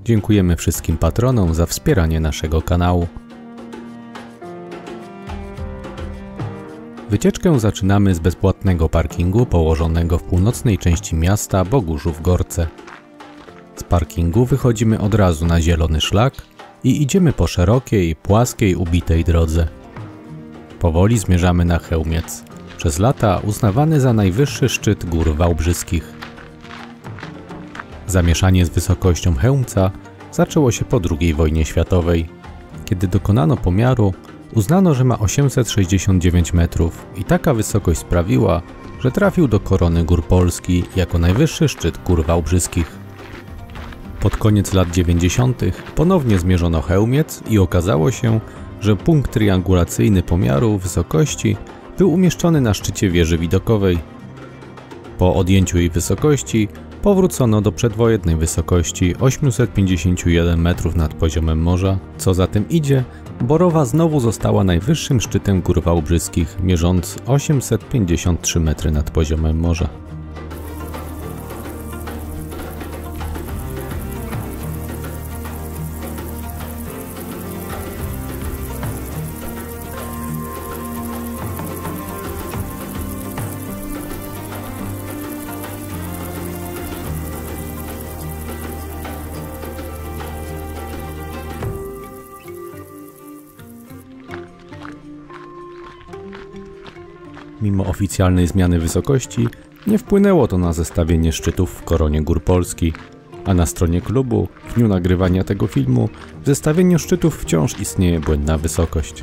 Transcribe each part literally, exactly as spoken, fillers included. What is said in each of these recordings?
Dziękujemy wszystkim patronom za wspieranie naszego kanału. Wycieczkę zaczynamy z bezpłatnego parkingu położonego w północnej części miasta Boguszów-Gorce. Z parkingu wychodzimy od razu na zielony szlak i idziemy po szerokiej, płaskiej, ubitej drodze. Powoli zmierzamy na Chełmiec, przez lata uznawany za najwyższy szczyt gór wałbrzyskich. Zamieszanie z wysokością Chełmca zaczęło się po drugiej wojnie światowej. Kiedy dokonano pomiaru, uznano, że ma osiemset sześćdziesiąt dziewięć metrów i taka wysokość sprawiła, że trafił do korony gór Polski jako najwyższy szczyt gór wałbrzyskich. Pod koniec lat dziewięćdziesiątych ponownie zmierzono Chełmiec i okazało się, że punkt triangulacyjny pomiaru wysokości był umieszczony na szczycie wieży widokowej. Po odjęciu jej wysokości powrócono do przedwojennej wysokości osiemset pięćdziesiąt jeden metrów nad poziomem morza. Co za tym idzie, Borowa znowu została najwyższym szczytem gór wałbrzyskich, mierząc osiemset pięćdziesiąt trzy metry nad poziomem morza. Mimo oficjalnej zmiany wysokości, nie wpłynęło to na zestawienie szczytów w koronie gór Polski, a na stronie klubu, w dniu nagrywania tego filmu, w zestawieniu szczytów wciąż istnieje błędna wysokość.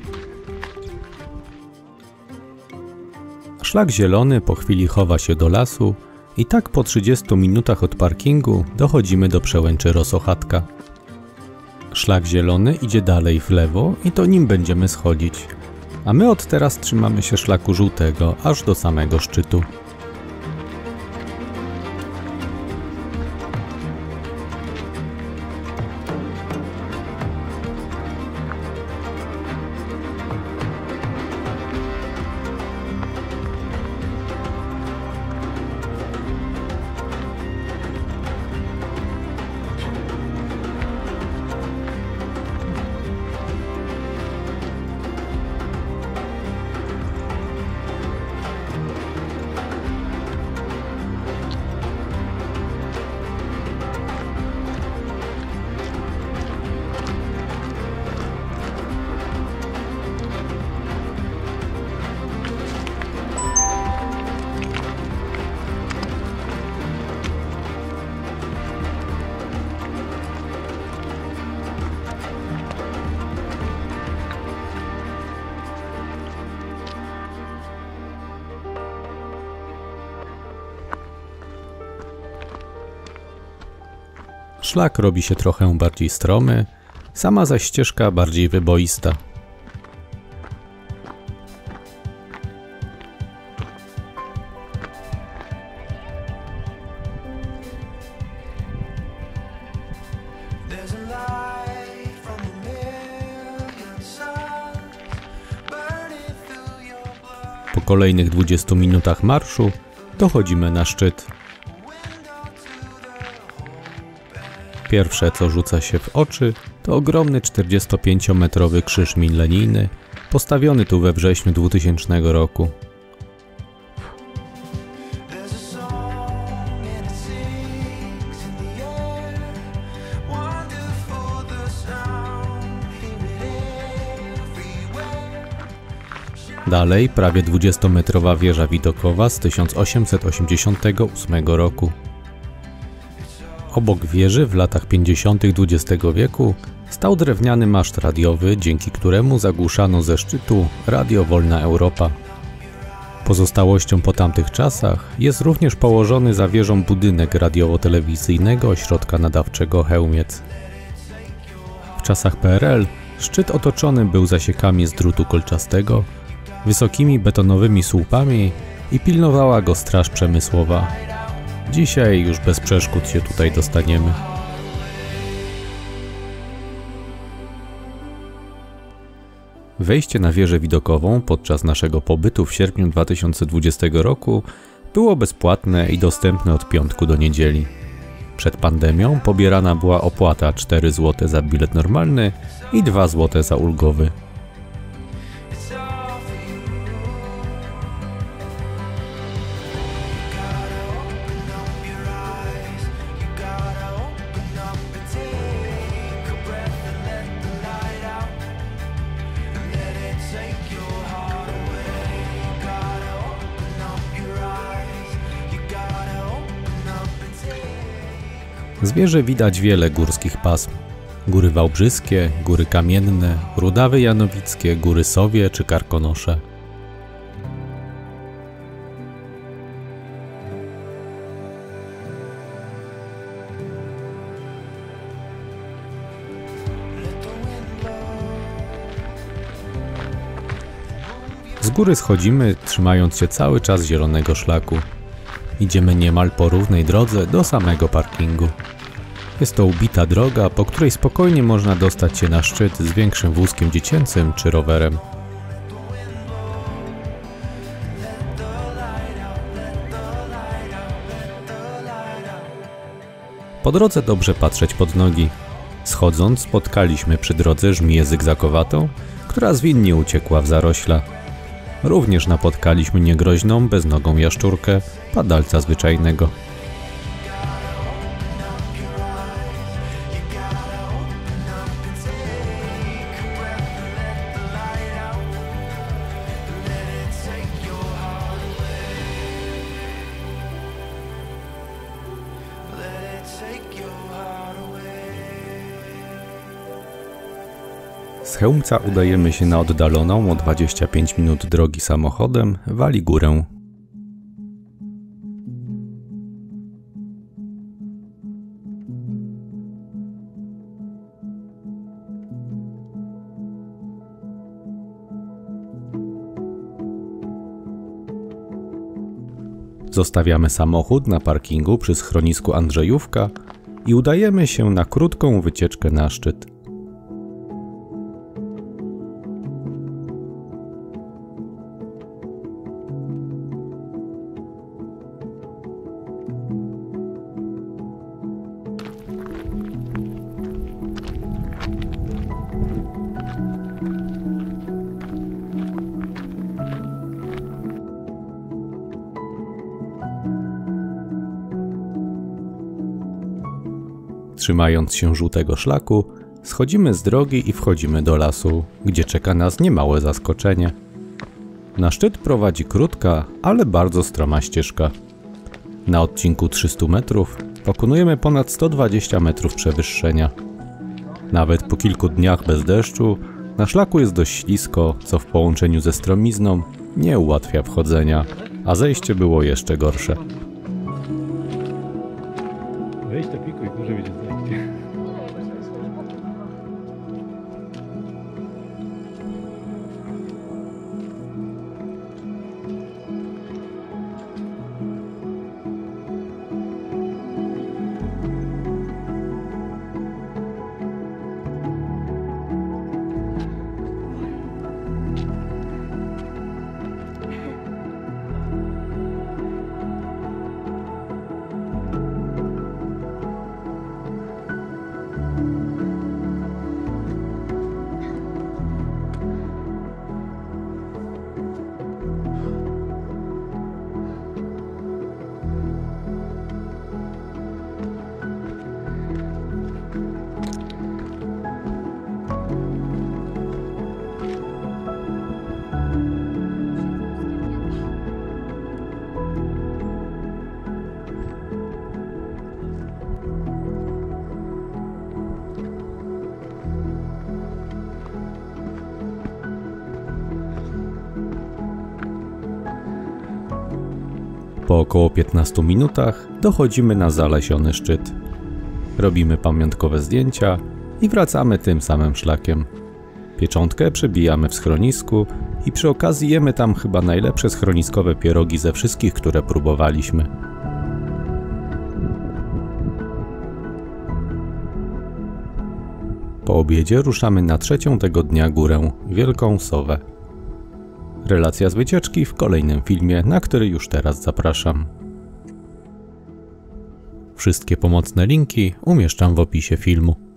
Szlak zielony po chwili chowa się do lasu i tak po trzydziestu minutach od parkingu dochodzimy do przełęczy Rosochatka. Szlak zielony idzie dalej w lewo i to nim będziemy schodzić. A my od teraz trzymamy się szlaku żółtego aż do samego szczytu. Szlak robi się trochę bardziej stromy, sama zaś ścieżka bardziej wyboista. Po kolejnych dwudziestu minutach marszu dochodzimy na szczyt. Pierwsze, co rzuca się w oczy, to ogromny czterdziestopięciometrowy krzyż milenijny, postawiony tu we wrześniu dwutysięcznego roku. Dalej prawie dwudziestometrowa wieża widokowa z tysiąc osiemset osiemdziesiątego ósmego roku. Obok wieży w latach pięćdziesiątych dwudziestego wieku stał drewniany maszt radiowy, dzięki któremu zagłuszano ze szczytu Radio Wolna Europa. Pozostałością po tamtych czasach jest również położony za wieżą budynek radiowo-telewizyjnego ośrodka nadawczego Chełmiec. W czasach P R L szczyt otoczony był zasiekami z drutu kolczastego, wysokimi betonowymi słupami i pilnowała go straż przemysłowa. Dzisiaj już bez przeszkód się tutaj dostaniemy. Wejście na wieżę widokową podczas naszego pobytu w sierpniu dwa tysiące dwudziestego roku było bezpłatne i dostępne od piątku do niedzieli. Przed pandemią pobierana była opłata cztery złote za bilet normalny i dwa złote za ulgowy. Z wieży widać wiele górskich pasm. Góry Wałbrzyskie, Góry Kamienne, Rudawy Janowickie, Góry Sowie czy Karkonosze. Z góry schodzimy, trzymając się cały czas zielonego szlaku. Idziemy niemal po równej drodze do samego parkingu. Jest to ubita droga, po której spokojnie można dostać się na szczyt z większym wózkiem dziecięcym czy rowerem. Po drodze dobrze patrzeć pod nogi. Schodząc spotkaliśmy przy drodze żmiję zygzakowatą, która zwinnie uciekła w zarośla. Również napotkaliśmy niegroźną, beznogą jaszczurkę, padalca zwyczajnego. Z Chełmca udajemy się na oddaloną o dwadzieścia pięć minut drogi samochodem Wali Górę. Zostawiamy samochód na parkingu przy schronisku Andrzejówka i udajemy się na krótką wycieczkę na szczyt. Trzymając się żółtego szlaku, schodzimy z drogi i wchodzimy do lasu, gdzie czeka nas niemałe zaskoczenie. Na szczyt prowadzi krótka, ale bardzo stroma ścieżka. Na odcinku trzystu metrów pokonujemy ponad sto dwadzieścia metrów przewyższenia. Nawet po kilku dniach bez deszczu na szlaku jest dość ślisko, co w połączeniu ze stromizną nie ułatwia wchodzenia, a zejście było jeszcze gorsze. Weź to pikuj, może będzie zejście. Po około piętnastu minutach dochodzimy na zalesiony szczyt. Robimy pamiątkowe zdjęcia i wracamy tym samym szlakiem. Pieczątkę przebijamy w schronisku i przy okazji jemy tam chyba najlepsze schroniskowe pierogi ze wszystkich, które próbowaliśmy. Po obiedzie ruszamy na trzecią tego dnia górę, Wielką Sowę. Relacja z wycieczki w kolejnym filmie, na który już teraz zapraszam. Wszystkie pomocne linki umieszczam w opisie filmu.